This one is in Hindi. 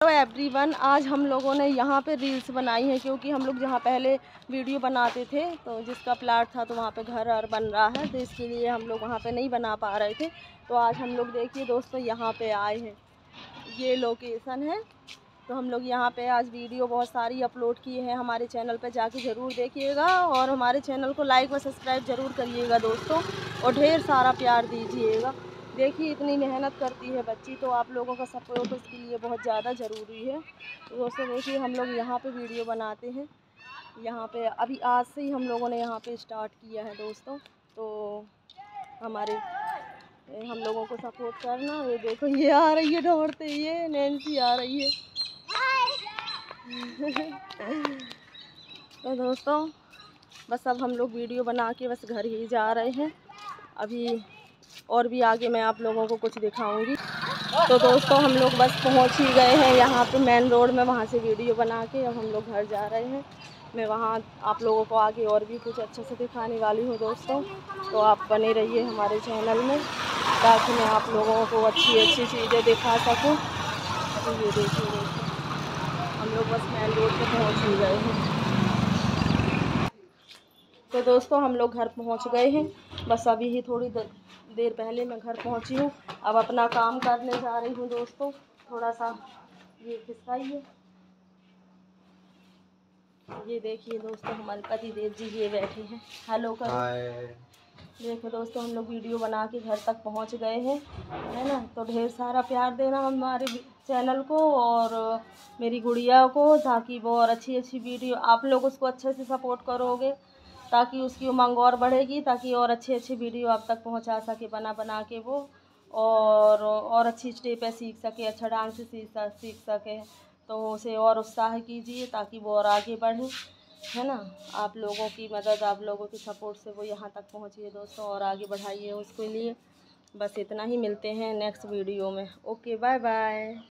तो एवरीवन, आज हम लोगों ने यहाँ पे रील्स बनाई है क्योंकि हम लोग जहाँ पहले वीडियो बनाते थे तो जिसका प्लाट था तो वहाँ पे घर और बन रहा है, तो इसके लिए हम लोग वहाँ पे नहीं बना पा रहे थे। तो आज हम लोग देखिए दोस्तों यहाँ पे आए हैं, ये लोकेशन है। तो हम लोग यहाँ पे आज वीडियो बहुत सारी अपलोड किए हैं, हमारे चैनल पे जाके ज़रूर देखिएगा और हमारे चैनल को लाइक व सब्सक्राइब ज़रूर करिएगा दोस्तों, और ढेर सारा प्यार दीजिएगा। देखिए इतनी मेहनत करती है बच्ची, तो आप लोगों का सपोर्ट उसके लिए बहुत ज़्यादा ज़रूरी है। तो दोस्तों देखिए हम लोग यहाँ पे वीडियो बनाते हैं, यहाँ पे अभी आज से ही हम लोगों ने यहाँ पे स्टार्ट किया है दोस्तों। तो हम लोगों को सपोर्ट करना। ये देखो ये आ रही है दौड़ते, ये नैन्सी आ रही है। तो दोस्तों बस अब हम लोग वीडियो बना के बस घर ही जा रहे हैं अभी, और भी आगे मैं आप लोगों को कुछ दिखाऊंगी। तो दोस्तों हम लोग बस पहुंच ही गए हैं यहाँ पे मेन रोड में, वहाँ से वीडियो बना के अब हम लोग घर जा रहे हैं। मैं वहाँ आप लोगों को आगे और भी कुछ अच्छे से दिखाने वाली हूँ दोस्तों, तो आप बने रहिए हमारे चैनल में ताकि मैं आप लोगों को अच्छी अच्छी चीज़ें दिखा सकूँ। तो ये देखिए दोस्तों हम लोग बस मेन रोड पे पहुँच ही गए हैं। तो दोस्तों हम लोग घर पहुँच गए हैं, बस अभी ही थोड़ी देर पहले मैं घर पहुँची हूँ। अब अपना काम करने जा रही हूँ दोस्तों। थोड़ा सा ये खिसकाइए, ये देखिए दोस्तों हमारे पति देव जी ये बैठे हैं, हेलो कर। देखो दोस्तों हम लोग वीडियो बना के घर तक पहुंच गए हैं, है ना। तो ढेर सारा प्यार देना हमारे चैनल को और मेरी गुड़िया को, ताकि वो और अच्छी अच्छी वीडियो आप लोग उसको अच्छे से सपोर्ट करोगे ताकि उसकी उमंग और बढ़ेगी, ताकि और अच्छी अच्छी वीडियो आप तक पहुंचा सके बना के वो, और अच्छी स्टेपें सीख सके, अच्छा डांस सीख सके। तो उसे और उत्साह कीजिए ताकि वो और आगे बढ़े, है ना। आप लोगों की मदद, आप लोगों की सपोर्ट से वो यहाँ तक पहुँची है दोस्तों, और आगे बढ़ाइए उसके लिए। बस इतना ही, मिलते हैं नेक्स्ट वीडियो में। Okay bye bye.